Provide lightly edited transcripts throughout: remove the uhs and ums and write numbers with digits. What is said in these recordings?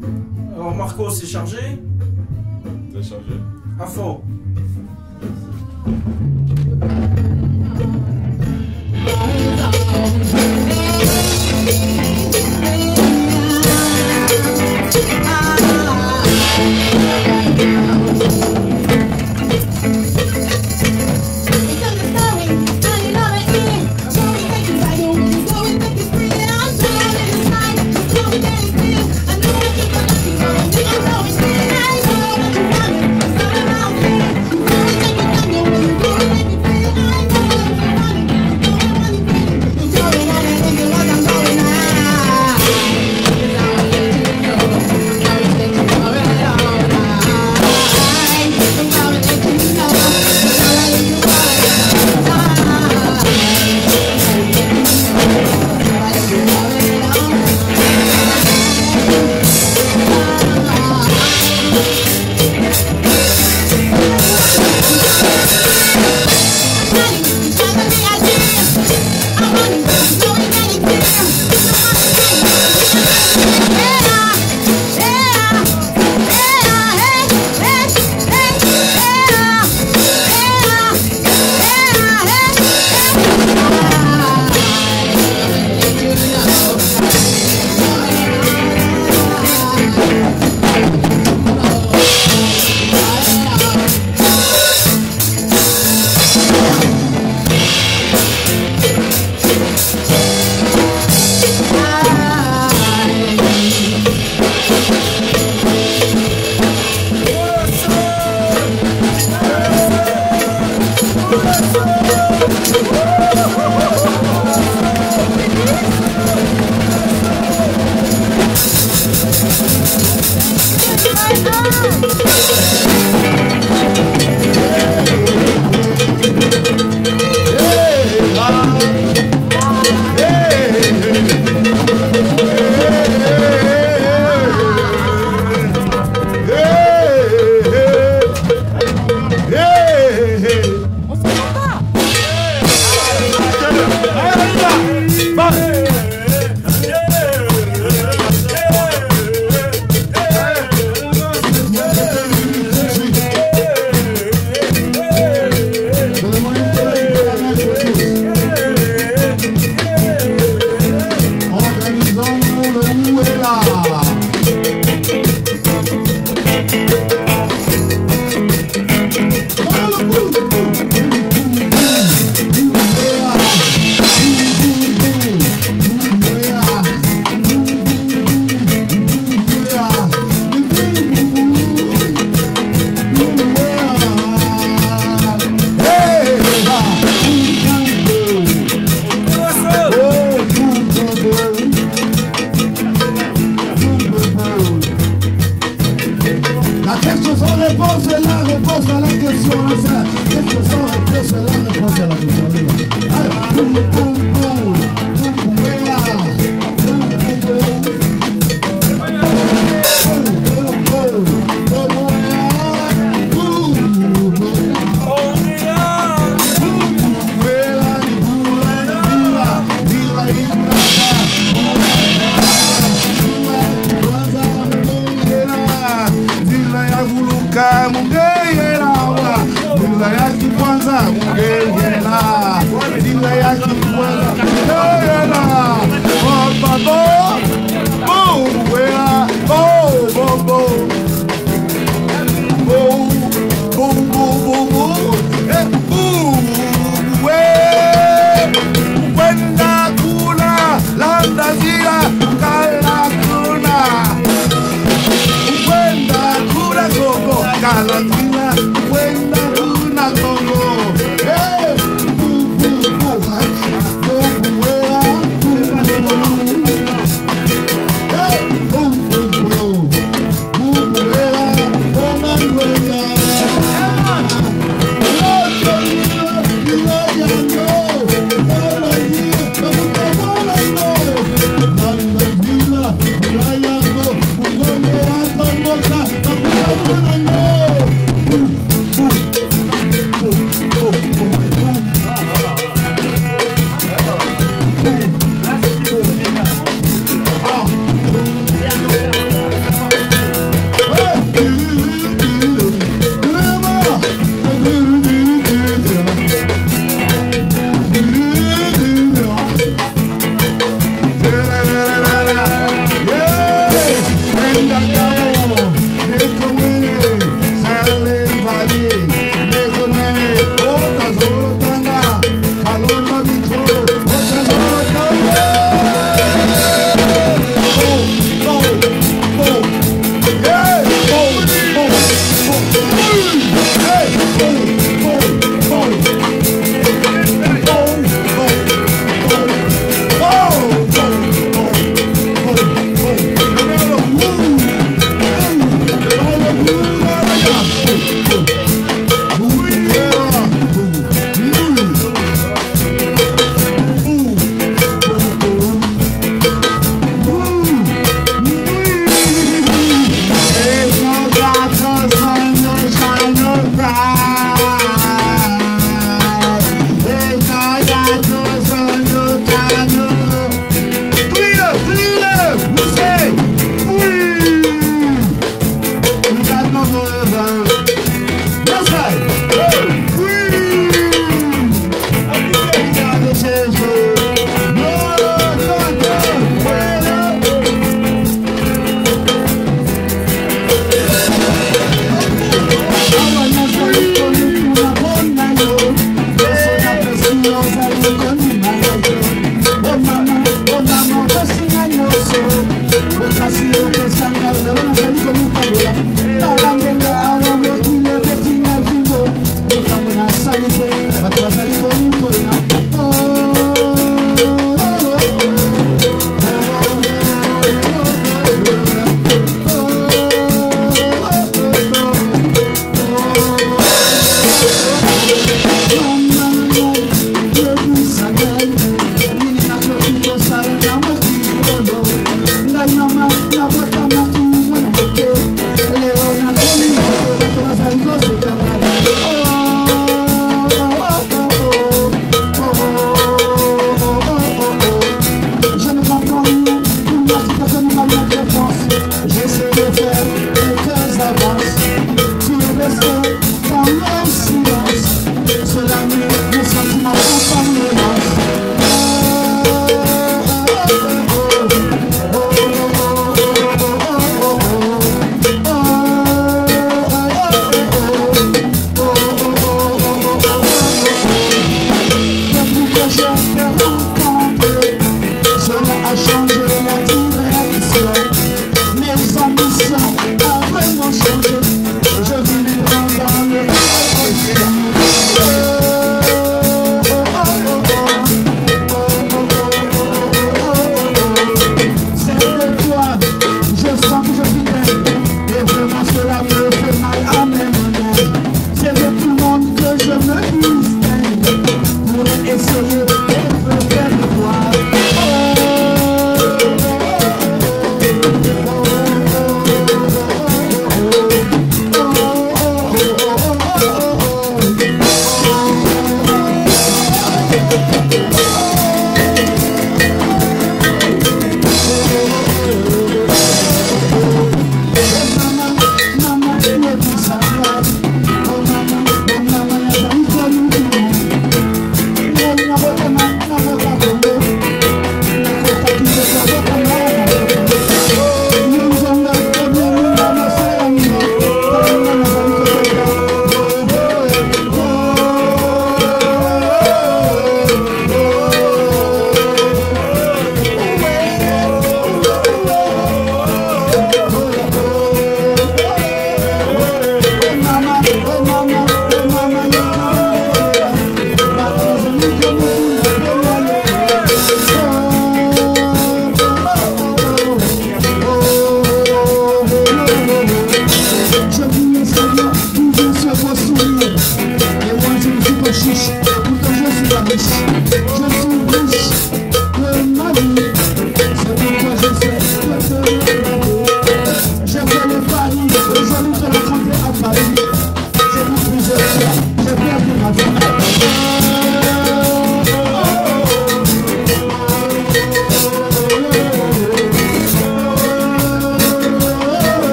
Alors Marco, c'est chargé? C'est chargé. À fond.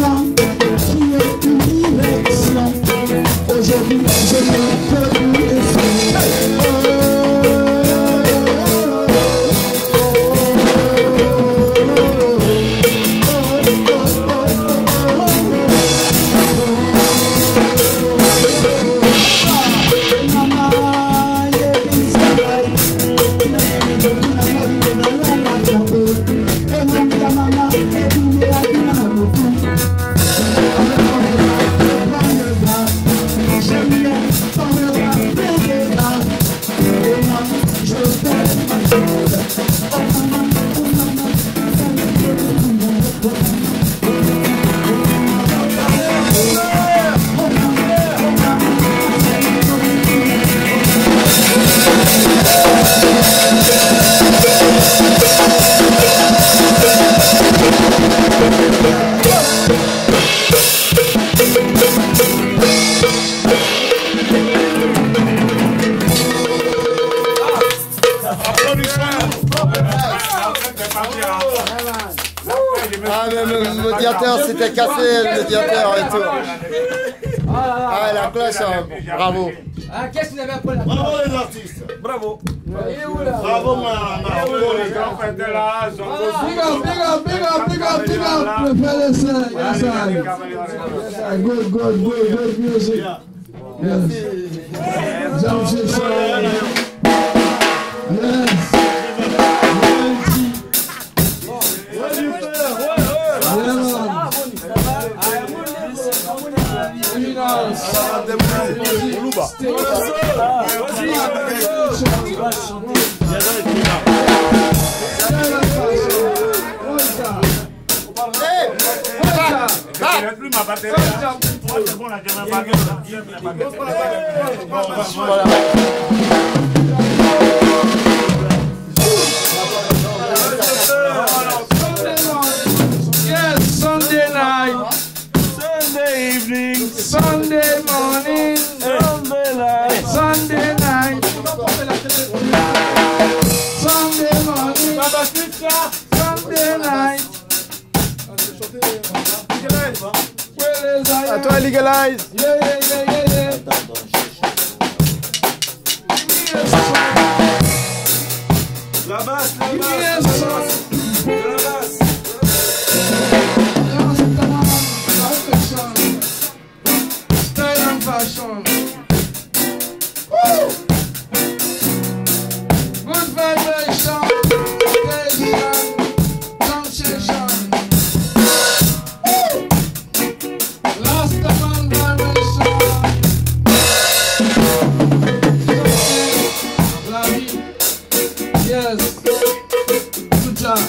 Ah, mais le médiateur s'était cassé, le médiateur et tout. Ah, la cloche, bravo. Ah, qu'est-ce que vous avez appris là? Bravo les artistes. Bravo. Bravo moi. Big up, prepare yourself. Yes, good music. Yes. Jump session. Yes. Yes, Sunday night, Sunday evening, Sunday morning, Sunday night, Sunday night, Sunday morning, Sunday night. À toi, Legalize. Yeah. La basse. Style and fashion. Woo! Good vibration. Station. Transition. Woo! Last man vibration. La vie. Yes. Good job.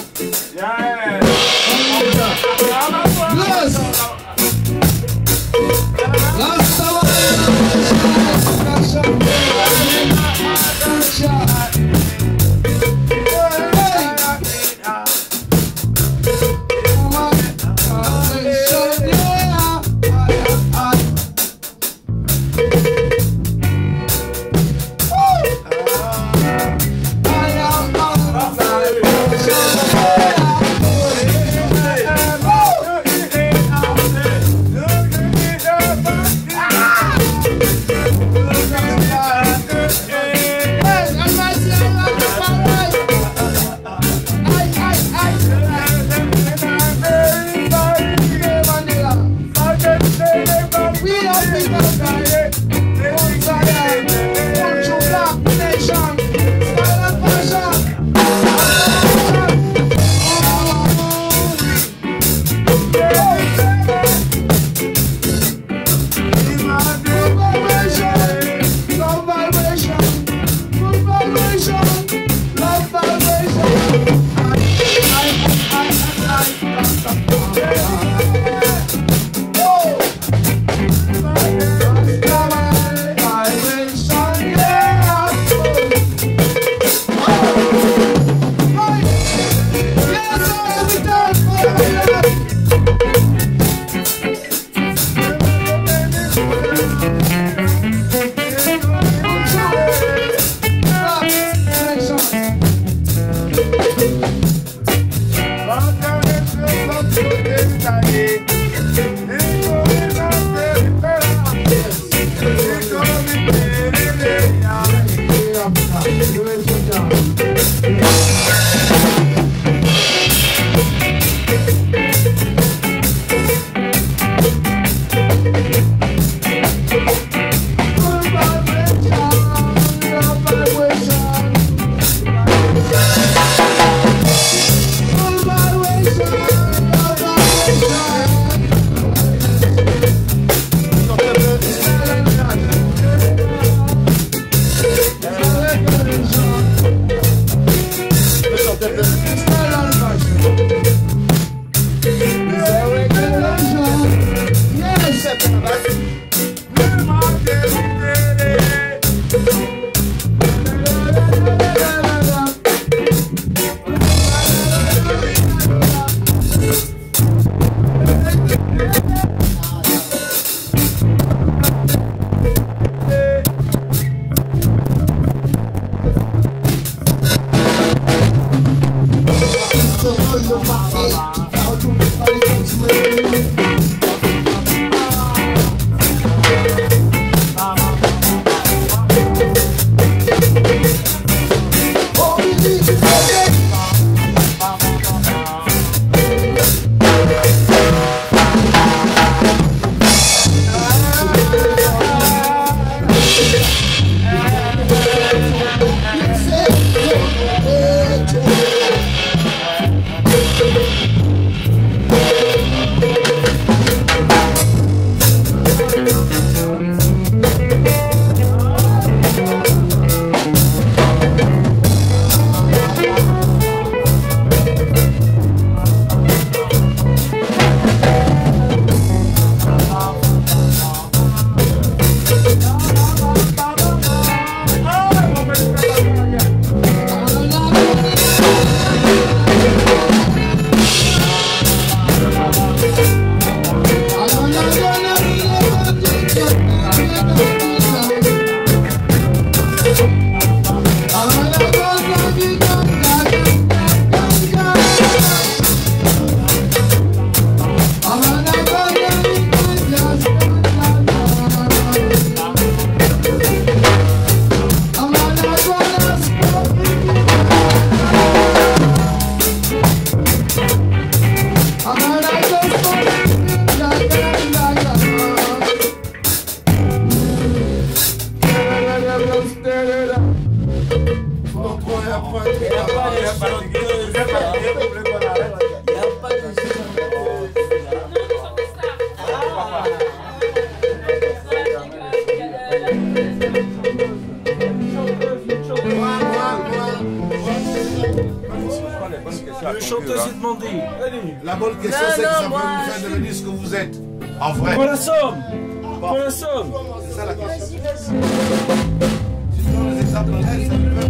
chanteuse et demandez. Allez. La bonne question, c'est que ça peut vous faire devenir ce que vous êtes. En vrai. Pour la somme. Pour la somme. C'est ça la question. Si tu donnes les exemples en l'air, ça peut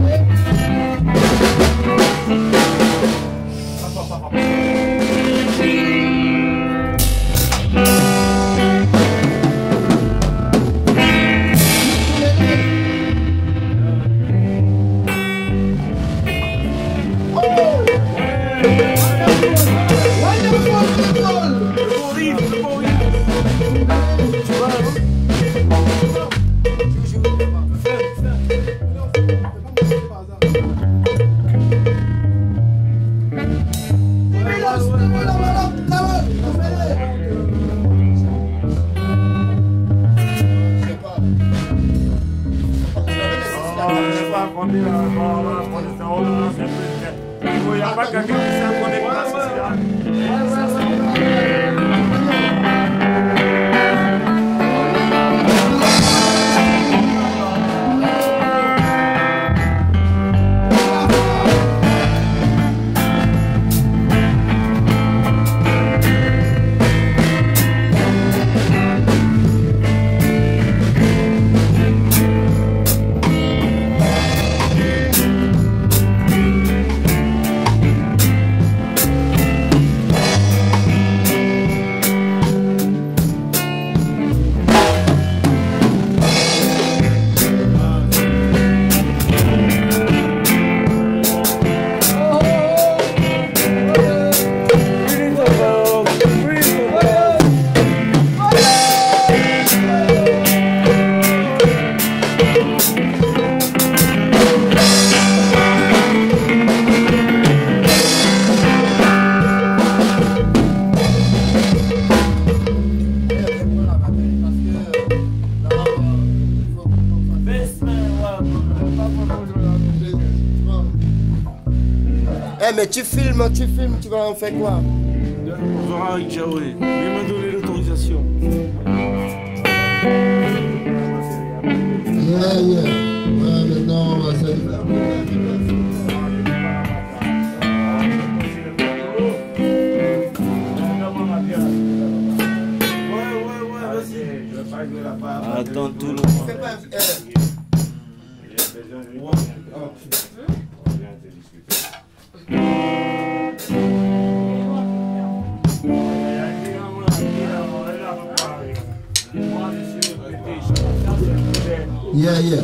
Mais tu filmes, tu vas en faire quoi? On verra avec Jaoué. Il m'a donné l'autorisation. Ouais, maintenant on va se faire. Vas-y. Attends tout le monde. Yeah.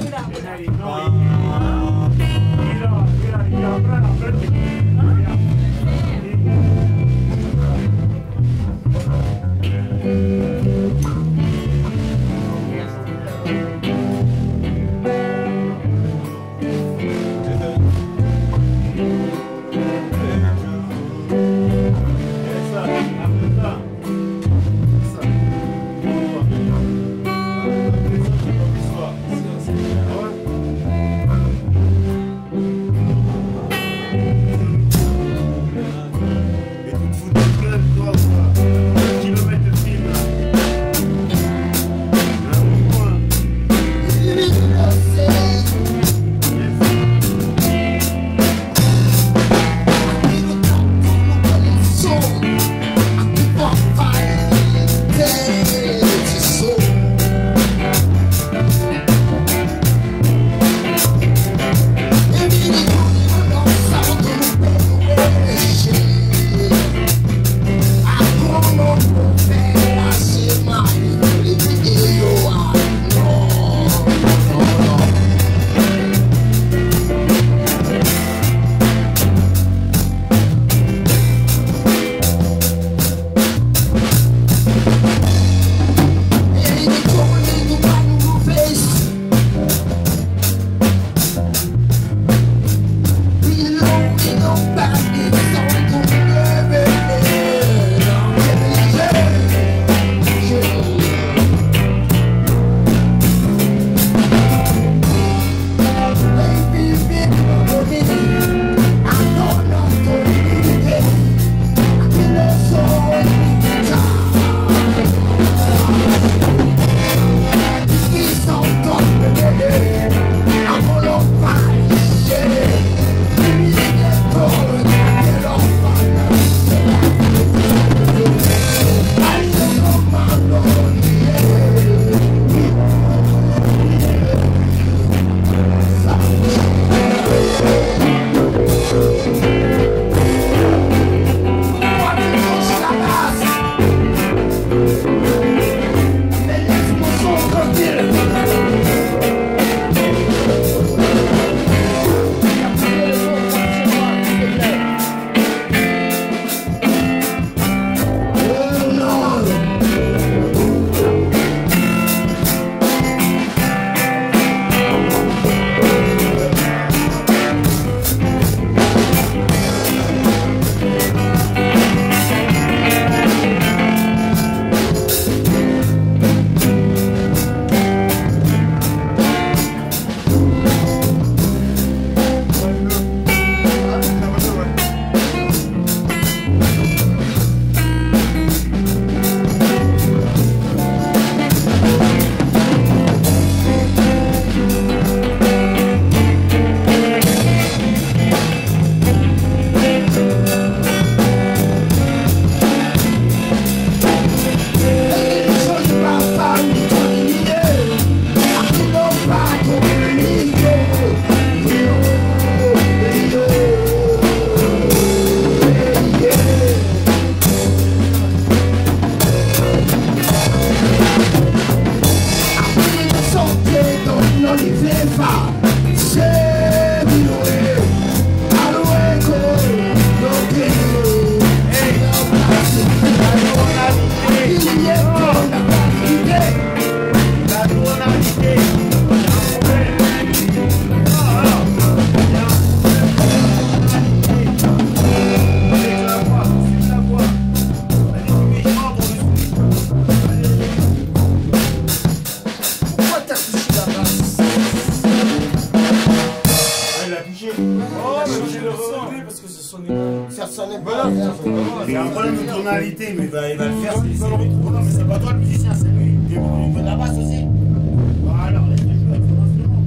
ça n'est pas. Il y a un problème de tonalité, mais il va le faire. Non, mais c'est pas toi le musicien, c'est lui. Il fait de la basse aussi. Alors, laisse-le jouer avec son instrument,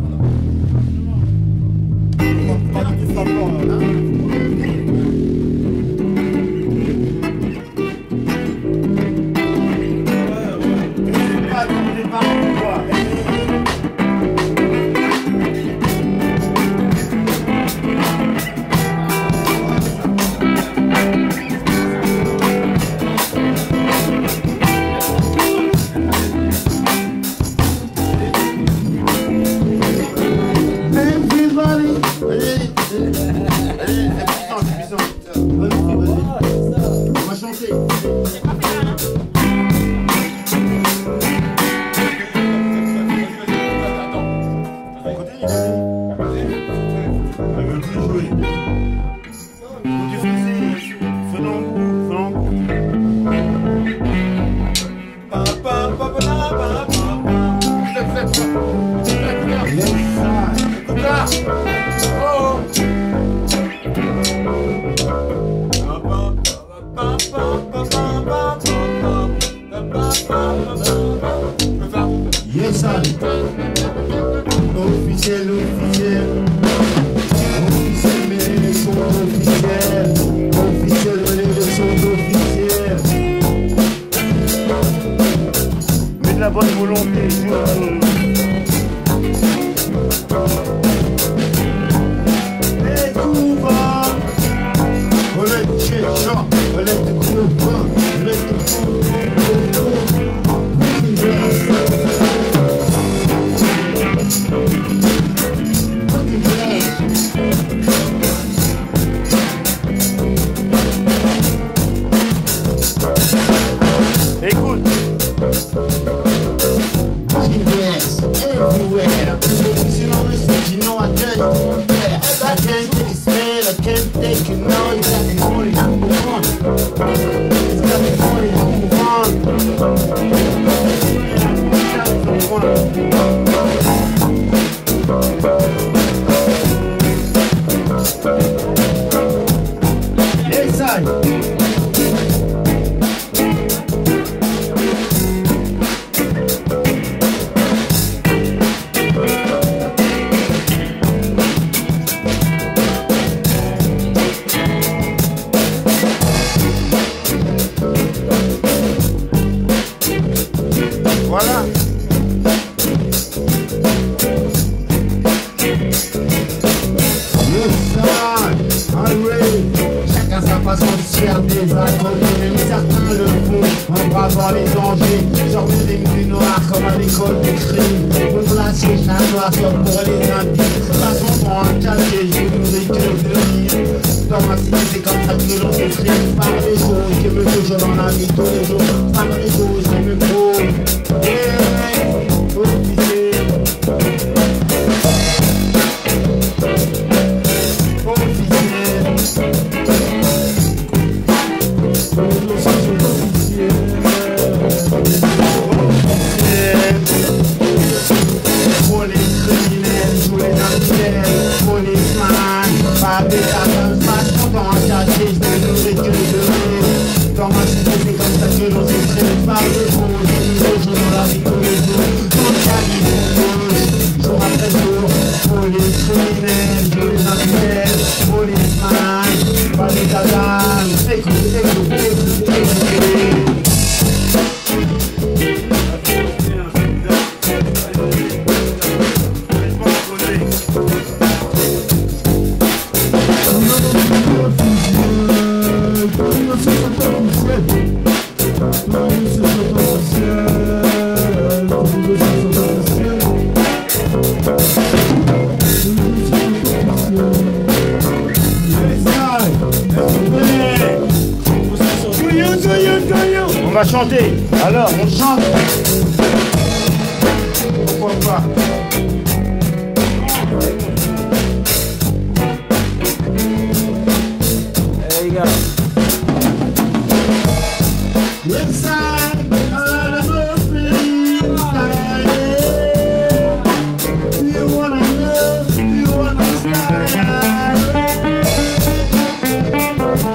putain. Pas du tout frappant, là. Yes, sir. Officiel, officiel. Officiel, mais les sons officiels. Officiel, mais les sons officiels. Mais de la bonne volonté, Et tout va. On est chéchant, on est de gros pain, on est de gros écoute. Yes, everywhere. You know this, you know I can't compare. I can't take a smell, I can't take it now. You got me going, move on. You got me going, move on. Yes, I. Voilà. Chacun sa façon de se faire des accords, même certains le font en bravant les dangers. Sortir des nuits noires comme à l'école du crime. Pour placer un noir comme pour les indices. Passons pour un quartier, je nourris que de rire. Dans ma cité, c'est comme ça que l'on s'exprime. Par les choses que me toujours dans la vie tous les jours. Par les choses que me pose. Dans ma cité, c'est comme ça que l'on s'exprime. Par les choses, toujours dans la vie tous les jours. Dans la vie jour après jour. Police criminels, je les appelle. Policeman, pas les dadas. Écoute, écoute, écoute, écoute. On va chanter. Alors, On chante. Pourquoi pas? hey, les gars. Inside, I'm you wanna know, you wanna style.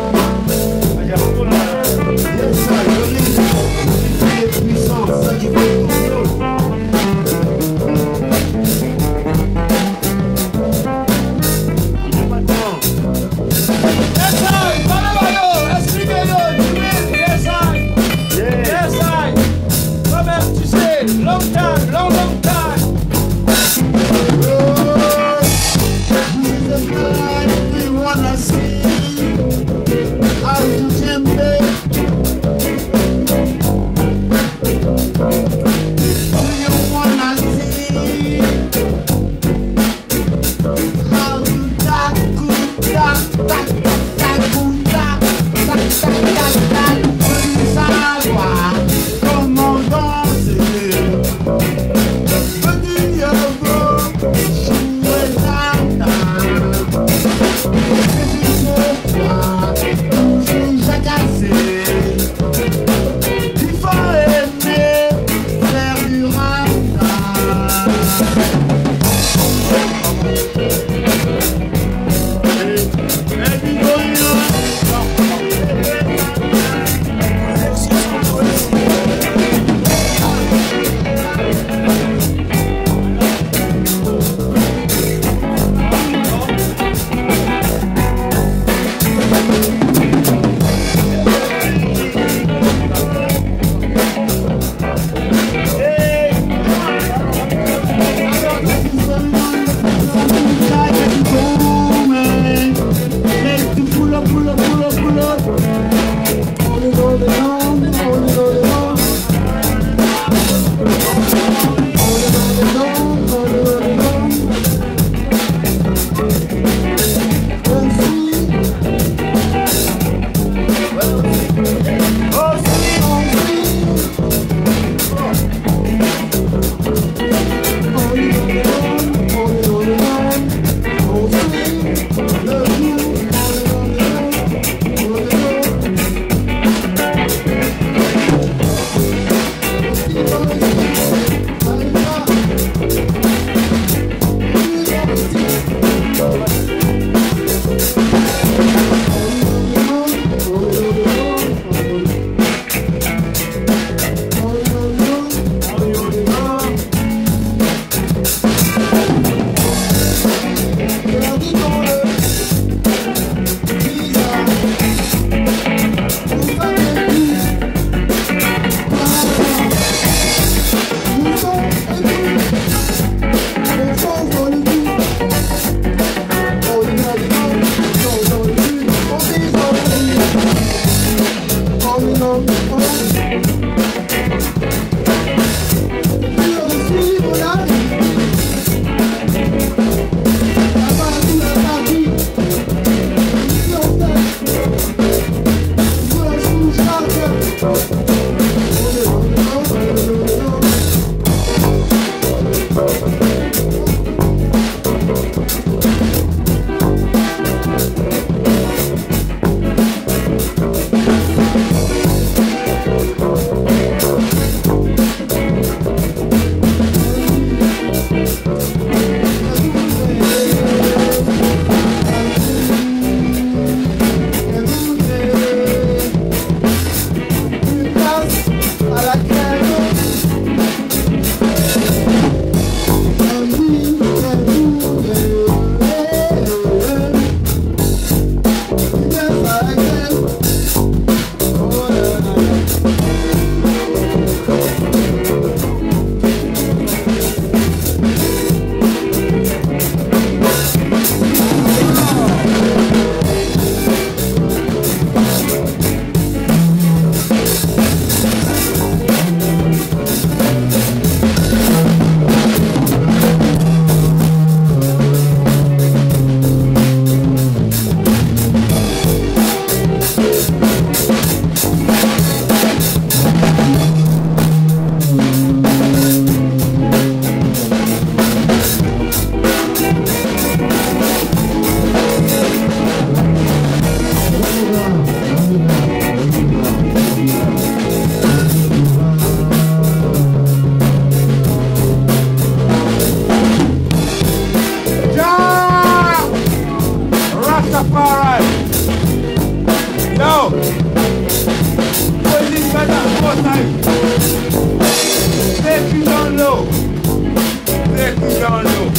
night. Take it down low. Take it down low.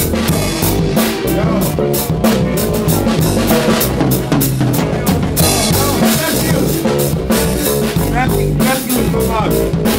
Thank you so much.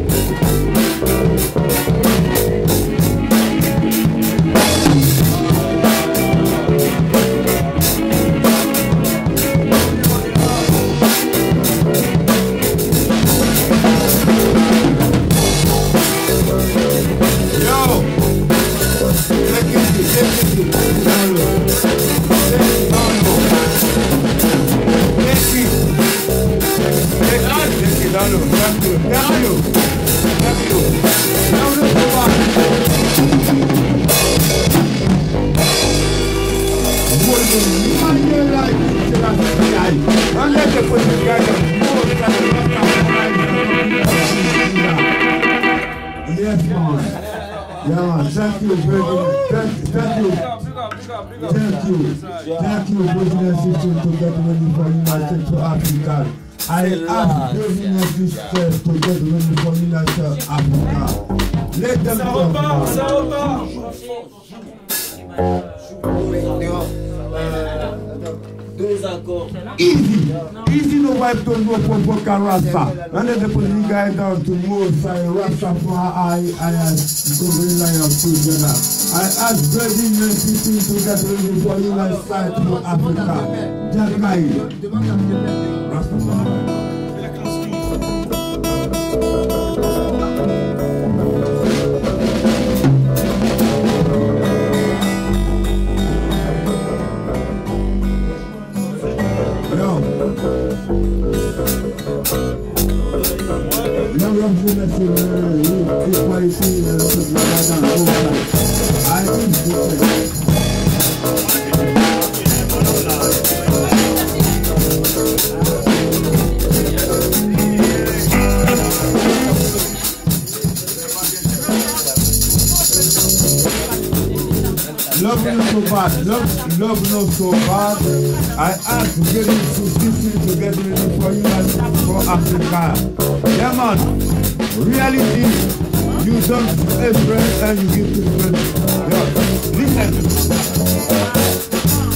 Thank you very much. Thank you. Thank you, President System, to get ready for United to Africa. I ask President System to get ready for United to Africa. Let them Easy no wife to go for Rasta. And then they put the guy down to more side Rasta for I go lion together. I ask President System to get ready for United side to Africa. Jagai. Rasta. Love not so bad. I ask to get into system to get ready for you for Africa. Yeah man, reality, you don't express and you give to friends. Yeah. Listen.